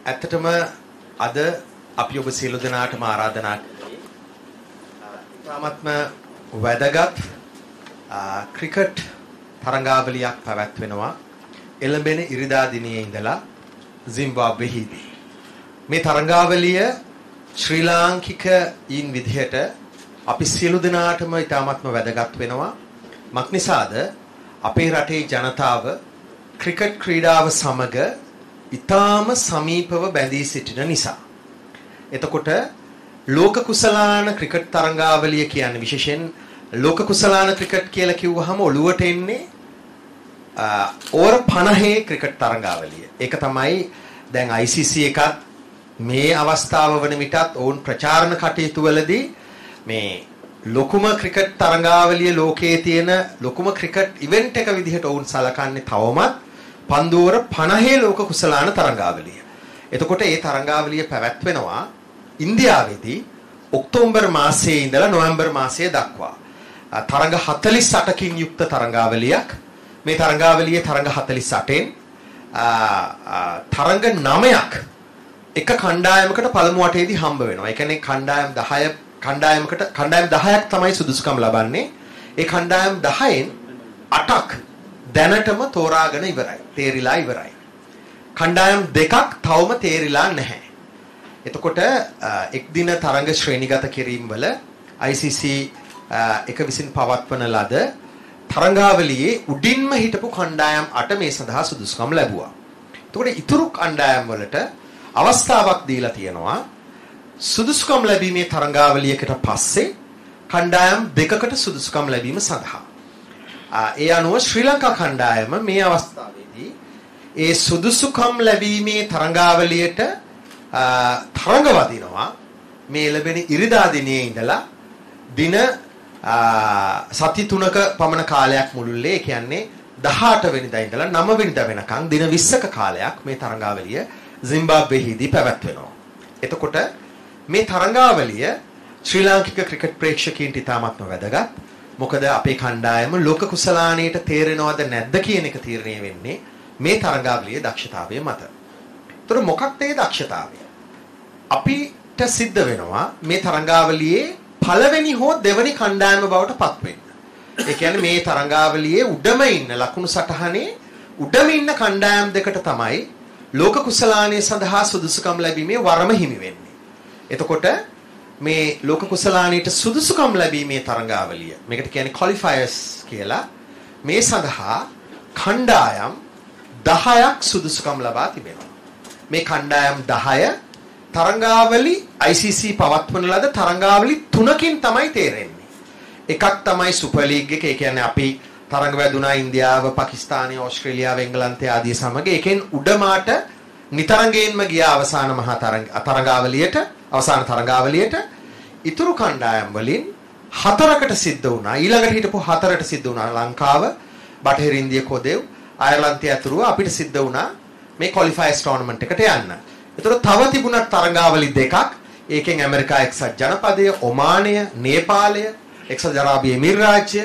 ඇත්තටම අද අපි ඔබ සියලු දෙනාටම ආරාධනා කළේ ඉතාමත්ම වැදගත් ක්‍රිකට් තරඟාවලියක් පැවැත්වෙනවා එළඹෙන ඉරිදා දිනේ ඉඳලා සිම්බාබ්වෙහිදී. මේ තරඟාවලිය ශ්‍රී ලාංකිකයින් විදිහට අපි සියලු දෙනාටම ඉතාමත්ම වැදගත් වෙනවා. මක්නිසාද අපේ රටේ ජනතාව ක්‍රිකට් ක්‍රීඩාව සමග ඉතාම සමීපව බැඳී සිටින නිසා. එතකොට ලෝක කුසලාන ක්‍රිකට් තරඟාවලිය කියන්නේ විශේෂයෙන් ලෝක කුසලාන ක්‍රිකට් කියලා කිව්වහම ඔළුවට එන්නේ ඕවර් 50 ක්‍රිකට් තරඟාවලිය. ඒක තමයි දැන් ICC එකත් මේ අවස්ථාව වන විටත් ඔවුන් ප්‍රචාරණ කටයුතු වලදී මේ ලොකුම ක්‍රිකට් තරඟාවලිය ලෝකයේ තියෙන ලොකුම ක්‍රිකට් ඉවෙන්ට් එක විදිහට ඔවුන් සලකන්නේ තවමත් පන්දුවර 50 ලෝක කුසලාන තරඟාවලිය. එතකොට මේ තරඟාවලිය පැවැත්වෙනවා ඉන්දියාවේදී ඔක්තෝබර් මාසයේ ඉඳලා නොවැම්බර් මාසයේ දක්වා. තරඟ 48කින් යුක්ත තරඟාවලියක්. මේ තරඟාවලියේ තරඟ 48න් තරඟ 9ක් එක කණ්ඩායමකට පළමු වටේදී හම්බ වෙනවා. ඒ කියන්නේ කණ්ඩායම් 10ක් තමයි සුදුසුකම් ලබන්නේ. ඒ කණ්ඩායම් 10න් 8ක් දැනටම තෝරාගෙන ඉවරයි. තේරිලා ඉවරයි. කණ්ඩායම් දෙකක් තවම තේරිලා නැහැ. එතකොට එක් දින තරඟ ශ්‍රේණිගත කිරීම වල ICC එක විසින් පවත්වන ලද තරඟාවලියේ උඩින්ම හිටපු කණ්ඩායම් 8 මේ සඳහා සුදුසුකම් ලැබුවා. එතකොට ඉතුරු කණ්ඩායම් වලට අවස්ථාවක් දීලා තියෙනවා සුදුසුකම් ලැබීමේ තරඟාවලියකට පස්සේ කණ්ඩායම් දෙකකට සුදුසුකම් ලැබීම සඳහා. ඒ අනුව ශ්‍රී ලංකා කණ්ඩායම මේ අවස්ථාවේදී ඒ සුදුසුකම් ලැබීමේ තරඟාවලියට තරඟ වදිනවා මේ ලැබෙන ඉරිදා දිනේ ඉඳලා දින සති 3ක පමණ කාලයක් මුළුල්ලේ. ඒ කියන්නේ 18 වෙනිදා ඉඳලා 9 වෙනිදා වෙනකන් දින 20ක කාලයක් මේ තරඟාවලිය සිම්බාබ්වෙහිදී පැවැත්වෙනවා. එතකොට මේ තරඟාවලිය ශ්‍රී ලාංකික ක්‍රිකට් ප්‍රේක්ෂකයන්ට ඉතාමත්ම වැදගත්. මොකද අපේ කණ්ඩායම ලෝක කුසලානයට තේරෙනවද නැද්ද කියන එක තීරණය වෙන්නේ මේ තරඟාවලියේ දක්ෂතාවය මත. ඒතර මොකක්ද ඒ දක්ෂතාවය? අපිට සිද්ධ වෙනවා මේ තරඟාවලියේ පළවෙනි හෝ දෙවෙනි කණ්ඩායම බවට පත් වෙන්න. ඒ කියන්නේ මේ තරඟාවලියේ උඩම ඉන්න ලකුණු සටහනේ උඩම ඉන්න කණ්ඩායම් දෙකට තමයි ලෝක කුසලානයේ සඳහා සුදුසුකම් ලැබීමේ වරම හිමි වෙන්නේ. එතකොට මේ ලෝක කුසලානයට සුදුසුකම් ලැබීමේ තරඟාවලිය මේකට කියන්නේ ක්වොලිෆයර්ස් කියලා. මේ සඳහා කණ්ඩායම් 10ක් සුදුසුකම් ලබා තිබෙනවා. මේ කණ්ඩායම් 10 තරඟාවලි ICC පවත්වන ලද තරඟාවලි 3කින් තමයි තේරෙන්නේ. එකක් තමයි සුපර් ලීග් එක. ඒ කියන්නේ අපි තරඟ වැදුනා ඉන්දියාව, පාකිස්තානය, ඕස්ට්‍රේලියාව, එංගලන්තය ආදී සමග. ඒකෙන් උඩමාට නිතරංගයෙන්ම ගියා අවසාන මහා තරඟාවලියට, අවසාන තරඟාවලියට. ඉතුරු කණ්ඩායම් වලින් 4කට සිද්ධ වුණා. ඊළඟට හිටපු 4ට සිද්ධ වුණා ලංකාව, බටහිර ඉන්දිය කොදෙව්, අයර්ලන්තය ඇතුළු අපිට සිද්ධ වුණා මේ ක්වොලිෆයර්ස් ටෝර්නමන්ට් එකට යන්න. ඒතර තව තිබුණා තරඟාවලි දෙකක්. ඒකෙන් ඇමරිකා එක්සත් ජනපදය, ඔමානය, නේපාලය, එක්සත් අරාබි එමිරාජ්‍ය,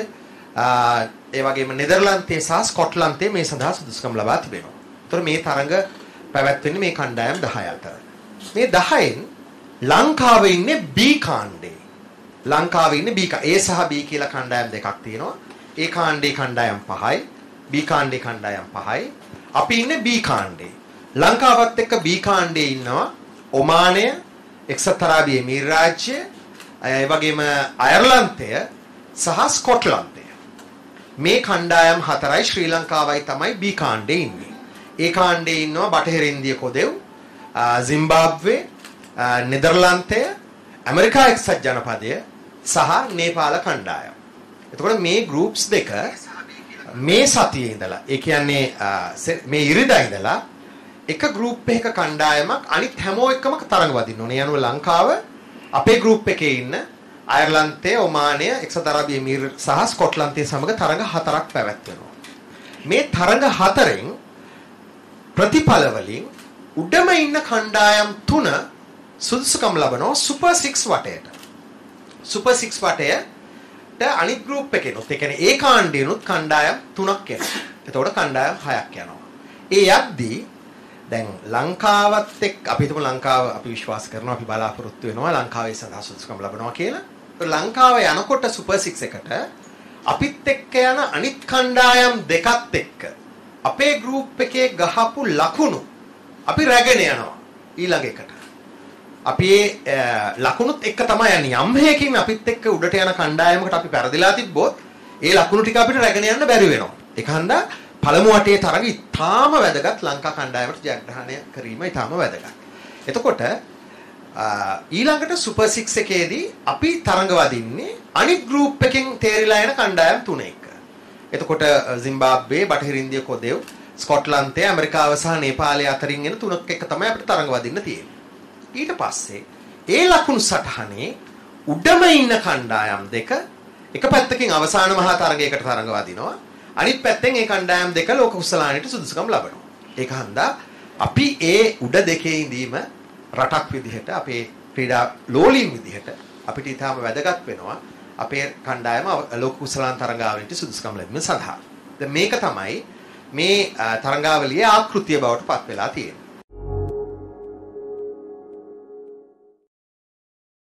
ඒ වගේම නෙදර්ලන්තයේ සහ ස්කොට්ලන්තයේ මේ සඳහා සුදුසුකම් ලබා තිබෙනවා. ඒතර මේ තරඟ පැවැත්වෙන්නේ මේ කණ්ඩායම් 10 අතර. මේ 10න් ලංකාවේ ඉන්නේ B කාණ්ඩේ. ලංකාවේ ඉන්නේ B A සහ B කියලා කණ්ඩායම් දෙකක් තියෙනවා. A කාණ්ඩේ කණ්ඩායම් 5යි, B කාණ්ඩේ කණ්ඩායම් 5යි. අපි ඉන්නේ B කාණ්ඩේ. ලංකාවත් එක්ක B කාණ්ඩේ ඉන්නවා ඔමානය, එක්සත් අරාබි එමිරාජ්‍ය, ඒ වගේම අයර්ලන්තය සහ ස්කොට්ලන්තය. මේ කණ්ඩායම් 4යි ශ්‍රී ලංකාවයි තමයි B කාණ්ඩේ ඉන්නේ. ඒ කාණ්ඩේ ඉන්නවා බටහිර ඉන්දිය කොදෙව්, සිම්බාබ්වේ, නෙදර්ලන්තය, ඇමරිකා එක්සත් ජනපදය සහ නේපාල කණ්ඩායම්. එතකොට මේ ගෲප්ස් දෙක මේ සතියේ ඉඳලා, ඒ කියන්නේ මේ ඉරිදා ඉඳලා එක ගෲප් එකක කණ්ඩායමක් අනිත් හැමෝ එක්කම තරඟ වදින්න ඕනේ. යනුව ලංකාව අපේ ගෲප් එකේ ඉන්න අයර්ලන්තය, ඔමානය, එක්සත් අරාබි එමිර සහ ස්කොට්ලන්තය සමග තරඟ 4ක් පැවැත්වෙනවා. මේ තරඟ 4න් ප්‍රතිඵල වලින් උඩම ඉන්න කණ්ඩායම් 3 සුදුසුකම් ලබනවා සුපර් 6 වටයට. සුපර් 6 වටයට අනිත් ගෲප් එකේනොත්, ඒ කියන්නේ ඒ කාණ්ඩේනොත් කණ්ඩායම් 3ක් එනවා. එතකොට කණ්ඩායම් 6ක් යනවා. ඒ යද්දී දැන් ලංකාවත් එක්ක අපි හිතමු ලංකාව අපි විශ්වාස කරනවා අපි බලාපොරොත්තු වෙනවා ලංකාවේ සඳහා සුදුසුකම් ලබනවා කියලා. ලංකාව යනකොට සුපර් 6 එකට අපිත් එක්ක යන අනිත් කණ්ඩායම් දෙකත් එක්ක අපේ ගෲප් එකේ ගහපු ලකුණු අපි රැගෙන යනවා ඊළඟ එකට. අපි ලකුණුත් එක්ක තමයි යන්නේ. යම් හේකින් අපිත් එක්ක උඩට යන කණ්ඩායමකට අපි පෙරදිලා තිබ්බොත් ඒ ලකුණු ටික අපිට රැගෙන යන්න බැරි වෙනවා. ඒක හන්දා පළමු වටේ තරග ඉතාම වැදගත් ලංකා කණ්ඩායමට ජයග්‍රහණය කිරීම ඉතාම වැදගත්. එතකොට ඊළඟට සුපර් 6 එකේදී අපි තරඟ වදින්නේ අනිත් ගෲප් එකෙන් තේරිලා යන කණ්ඩායම් තුනක. එතකොට සිම්බාබ්වේ, බටහිර ඉන්දිය කොදෙව්, ස්කොට්ලන්තය, ඇමරිකාව සහ නේපාලය අතරින් එන තුනක් එක තමයි අපිට තරඟ වදින්න තියෙන්නේ. ඊට පස්සේ ඒ ලකුණු සටහනේ උඩම ඉන්න කණ්ඩායම් දෙක එක පැත්තකින් අවසාන මහා තරගයකට තරඟ වදිනවා. අනිත් පැත්තෙන් ඒ කණ්ඩායම් දෙක ලෝක කුසලානයට සුදුසුකම් ලබනවා. ඒක හන්දා අපි ඒ උඩ දෙකේ ඉඳීම රටක් විදිහට අපේ ක්‍රීඩා ලෝලීන් විදිහට අපිට ඊටාම වැදගත් වෙනවා අපේ කණ්ඩායම ලෝක කුසලාන තරඟාවලියට සුදුසුකම් ලැබීම සඳහා. දැන් මේක තමයි මේ තරඟාවලියේ ආකෘතිය බවට පත් වෙලා තියෙන්නේ.